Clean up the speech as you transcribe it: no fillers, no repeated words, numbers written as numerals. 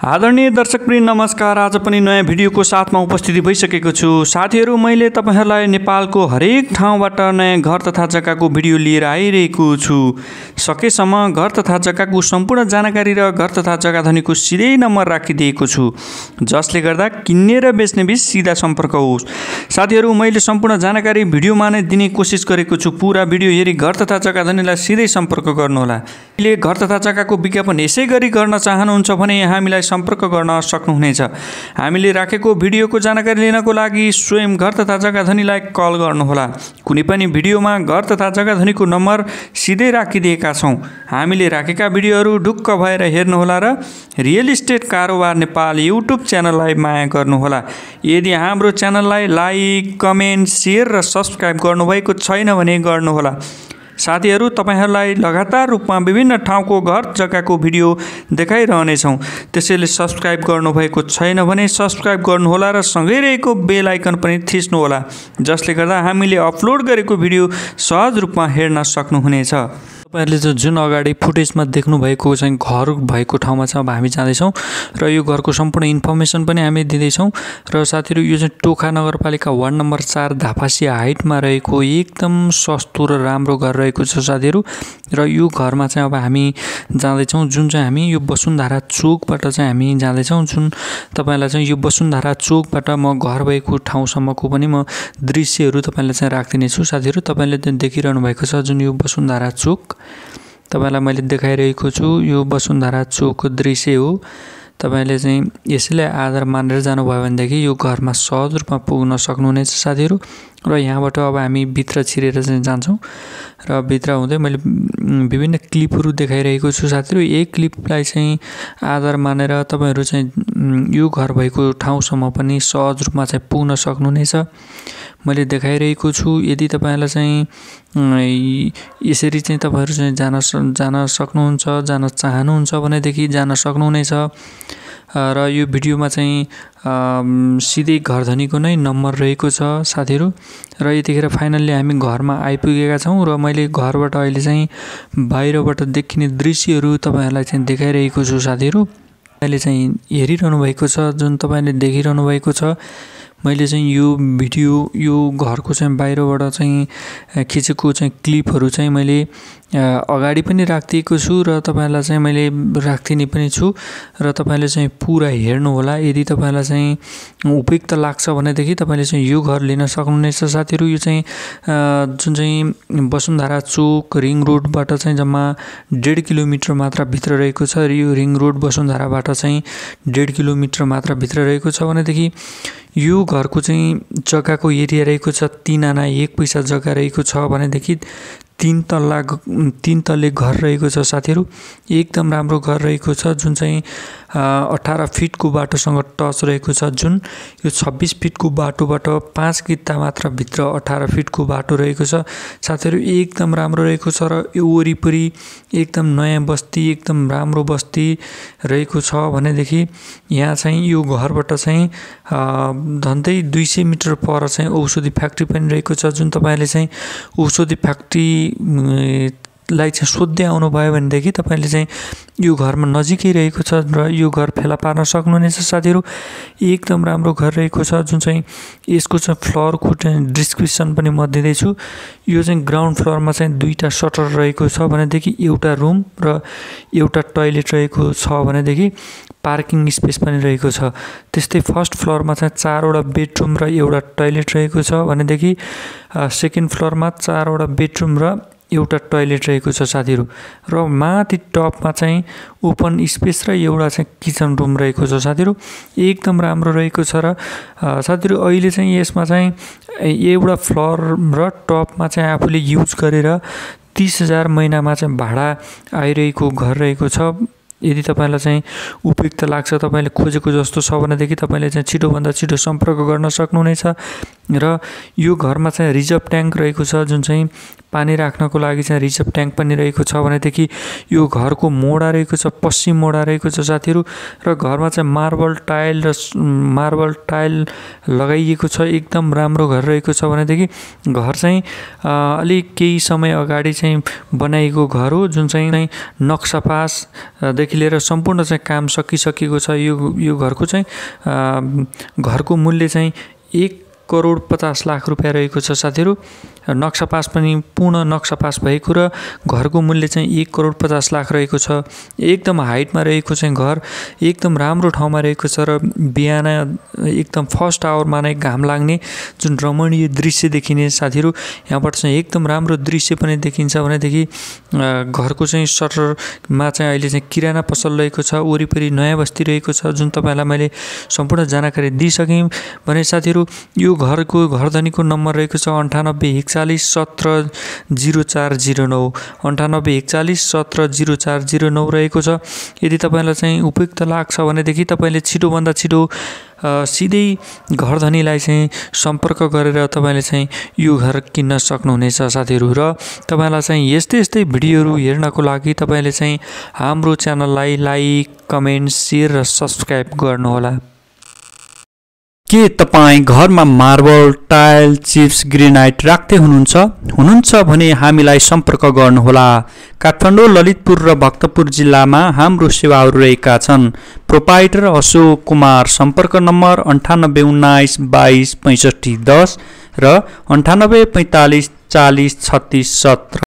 आदरणीय दर्शकवृन्द नमस्कार। आज पनि नयाँ भिडियोको साथमा उपस्थिति भइसकेको छु। साथीहरू, मैले तपाईहरुलाई नेपालको हरेक ठाउँबाट नयाँ घर तथा जग्गाको भिडियो लिएर आइरहेको छु। सकेसम्म घर तथा जग्गाको सम्पूर्ण जानकारी र घर तथा जग्गा धनीको सिधै नम्बर राखिदिएको छु, जसले गर्दा किन्ने र बेच्ने बीच सिधा सम्पर्क होस्। साथीहरू, मैले सम्पूर्ण जानकारी भिडियोमा नै दिने कोसिस गरेको छु। पूरा भिडियो हेरी घर तथा जग्गा धनीलाई सिधै सम्पर्क गर्नुहोला। अहिले घर तथा जग्गाको विज्ञापन यसै गरी गर्न चाहनुहुन्छ भने यहाँ हामीलाई सम्पर्क गर्न सक्नुहुनेछ। हामीले राखेको भिडियोको जानकारी लिनको लागि स्वयं घर तथा जग्गा धनीलाई कल गर्नुहोला। कुनै पनि भिडियोमा घर तथा जग्गा धनीको नम्बर सिधै राखिदिएका छौँ। हामीले राखेका भिडियोहरू ढुक्क भएर हेर्नुहोला र रियल इस्टेट कारोबार नेपाल युट्युब च्यानललाई माया गर्नुहोला। यदि हाम्रो च्यानललाई लाइक, कमेन्ट, सेयर र सब्स्क्राइब गर्नुभएको छैन भने गर्नुहोला। साथीहरू, तपाईहरुलाई लगातार रूपमा विभिन्न ठाउँको घर जग्गाको भिडियो देखाइरहनेछौँ। त्यसैले सब्स्क्राइब गर्नुभएको छैन भने सब्स्क्राइब गर्नुहोला र सँगै रहेको बेल आइकन पनि थिच्नुहोला, जसले गर्दा हामीले अपलोड गरेको भिडियो सहज रूपमा हेर्न सक्नुहुनेछ। तपाईहरुले जुन अगाडि फुटेजमा देख्नु भएको चाहिँ घर भएको ठाउँमा चाहिँ अब हामी जाँदैछौँ र यो घरको सम्पूर्ण इन्फर्मेसन पनि हामी दिँदैछौँ। र साथीहरू, यो चाहिँ टोखा नगरपालिका वार्ड नम्बर 4 धापासी हाइटमा रहेको एकदम सस्तो र राम्रो घर रहेको छ साथीहरू। र यो घरमा चाहिँ अब हामी जाँदैछौँ, जुन चाहिँ हामी यो वसुन्धरा चोकबाट चाहिँ हामी जाँदैछौँ। जुन तपाईलाई चाहिँ यो वसुन्धरा चोकबाट म घर भएको ठाउँसम्मको पनि म दृश्यहरू तपाईलाई चाहिँ राख्दिनेछु। साथीहरू, तपाईले देखिरहनु भएको छ जुन यो वसुन्धरा चोक तपाईलाई मैले देखाइरहेको छु, यो वसुन्धरा चोकको दृश्य हो। तपाईले चाहिँ यसैलाई आधार मानेर जानुभयो भनेदेखि यो घरमा सहज रूपमा पुग्न सक्नुहुनेछ साथीहरू। र यहाँबाट अब हामी भित्र छिरेर चाहिँ जान्छौँ र भित्र हुँदै मैले विभिन्न क्लिपहरू देखाइरहेको छु साथीहरू। एक क्लिपलाई चाहिँ आधार मानेर तपाईहरु चाहिँ यो घर भएको ठाउँसम्म पनि सहज रूपमा चाहिँ पुग्न सक्नुहुनेछ। मैले देखाइरहेको छु। यदि तपाईलाई चाहिँ यसरी चाहिँ तपाईहरु चाहिँ जान सक्नुहुन्छ, जान चाहनुहुन्छ भनेदेखि जान सक्नुहुनेछ। र यो भिडियोमा चाहिँ सिधै घर धनीको नै नम्बर रहेको छ साथीहरू। र यतिखेर फाइनल्ली हामी घरमा आइपुगेका छौँ र मैले घरबाट अहिले चाहिँ बाहिरबाट देखिने दृश्यहरू तपाईहरुलाई चाहिँ देखाइरहेको छु साथीहरू। अहिले चाहिँ हेरिरहनु भएको छ, जुन तपाईले देखिरहनु भएको छ। मैले चाहिँ यो भिडियो यो घरको चाहिँ बाहिरबाट चाहिँ खिचेको चाहिँ क्लिपहरू चाहिँ मैले अगाडि पनि राखिदिएको छु र तपाईलाई चाहिँ मैले राख्दिने पनि छु। र तपाईले चाहिँ पुरा हेर्नु होला। यदि तपाईलाई चाहिँ उपयुक्त लाग्छ भनेदेखि तपाईले चाहिँ यो घर लिन सक्नुहुनेछ साथीहरू। यो चाहिँ जुन चाहिँ वसुन्धरा चोक रिङ रोडबाट चाहिँ जम्मा 1.5 किलोमिटर मात्र भित्र रहेको छ। र यो रिङ रोड वसुन्धराबाट चाहिँ 1.5 किलोमिटर मात्र भित्र रहेको छ भनेदेखि यो घरको चाहिँ जग्गाको एरिया रहेको छ 3 आना 1 पैसा जग्गा रहेको छ भनेदेखि 3 तल्ले घर रहेको छ साथीहरू। एकदम राम्रो घर रहेको छ, जुन चाहिँ 18 फिटको बाटोसँग टच रहेको छ। जुन यो 26 फिटको बाटोबाट 5 किता मात्र भित्र 18 फिटको बाटो रहेको छ साथीहरू। एकदम राम्रो रहेको छ र यो वरिपरि एकदम नयाँ बस्ती, एकदम राम्रो बस्ती रहेको छ भनेदेखि यहाँ चाहिँ यो घरबाट चाहिँ झन्डै 200 मिटर पर चाहिँ औषधि फ्याक्ट्री पनि रहेको छ। जुन तपाईले चाहिँ औषधि फ्याक्ट्री लाई चाहिँ सोध्दै आउनुभयो भनेदेखि तपाईले चाहिँ यो घरमा नजिकै रहेको छ र यो घर फेला पार्न सक्नुहुनेछ साथीहरू। एकदम राम्रो घर रहेको छ। जुन चाहिँ यसको चाहिँ फ्लोरको चाहिँ डिस्क्रिप्सन पनि म दिँदैछु। यो चाहिँ ग्राउन्ड फ्लोरमा चाहिँ 2टा सटर रहेको छ भनेदेखि एउटा रुम र एउटा टोयलेट रहेको छ भनेदेखि पार्किङ स्पेस पनि रहेको छ। त्यस्तै फर्स्ट फ्लोरमा चाहिँ 4वटा बेडरुम र एउटा टोयलेट रहेको छ भनेदेखि सेकेन्ड फ्लोरमा 4वटा बेडरुम र एउटा टोयलेट रहेको छ साथीहरू। र माथि टपमा चाहिँ ओपन स्पेस र एउटा चाहिँ किचन रुम रहेको छ साथीहरू। एकदम राम्रो रहेको छ। र साथीहरू, अहिले चाहिँ यसमा चाहिँ एउटा फ्लोर र टपमा चाहिँ आफूले युज गरेर 30,000 महिनामा चाहिँ भाडा आइरहेको घर रहेको छ। यदि तपाईलाई चाहिँ उपयुक्त लाग्छ, तपाईले खोजेको जस्तो छ भनेदेखि तपाईले चाहिँ छिटोभन्दा छिटो सम्पर्क गर्न सक्नुहुनेछ। र यो घरमा चाहिँ रिजर्भ ट्याङ्क रहेको छ, जुन चाहिँ पानी राख्नको लागि चाहिँ रिजर्भ ट्याङ्क पनि रहेको छ भनेदेखि यो घरको मोडा रहेको छ, पश्चिम मोडा रहेको छ साथीहरू। र घरमा चाहिँ मार्बल टाइल लगाइएको छ, एकदम राम्रो घर रहेको छ भनेदेखि घर चाहिँ अलिक केही समय अगाडि चाहिँ बनाइएको घर हो, जुन चाहिँ नक्सापासदेखि लिएर सम्पूर्ण चाहिँ काम सकिसकेको छ। यो घरको चाहिँ घरको मूल्य चाहिँ 1,50,00,000 रुपियाँ रहेको छ साथीहरू। नक्सा पास पनि पूर्ण नक्सा पास भएको र घरको मूल्य चाहिँ 1,50,00,000 रहेको छ। एकदम हाइटमा रहेको चाहिँ घर एकदम राम्रो ठाउँमा रहेको छ र बिहान एकदम फर्स्ट आवरमा नै घाम लाग्ने जुन रमणीय दृश्य देखिने साथीहरू। यहाँबाट चाहिँ एकदम राम्रो दृश्य पनि देखिन्छ भनेदेखि घरको चाहिँ सटरमा चाहिँ अहिले चाहिँ किराना पसल रहेको छ, वरिपरि नयाँ बस्ती रहेको छ, जुन तपाईँलाई मैले सम्पूर्ण जानकारी दिइसकेँ भने साथीहरू। यो घरको घरधनीको नम्बर रहेको छ 98 141 17 0409 98 141 17 0409 रहेको छ। यदि तपाईँलाई चाहिँ उपयुक्त लाग्छ भनेदेखि तपाईँले छिटोभन्दा छिटो सिधै घरधनीलाई चाहिँ सम्पर्क गरेर तपाईँले चाहिँ यो घर किन्न सक्नुहुनेछ साथीहरू। र तपाईँलाई चाहिँ यस्तै भिडियोहरू हेर्नको लागि तपाईँले चाहिँ हाम्रो च्यानललाई लाइक, कमेन्ट, सेयर र सब्सक्राइब गर्नुहोला। के तपाईँ घरमा मार्बल, टाइल, चिप्स, ग्रेनाइट राख्दै हुनुहुन्छ भने हामीलाई सम्पर्क गर्नुहोला। काठमाडौँ, ललितपुर र भक्तपुर जिल्लामा हाम्रो सेवाहरू रहेका छन्। प्रोपाइटर अशोक कुमार, सम्पर्क नम्बर 98 19 22 65 10 र 98 45 40 36 17।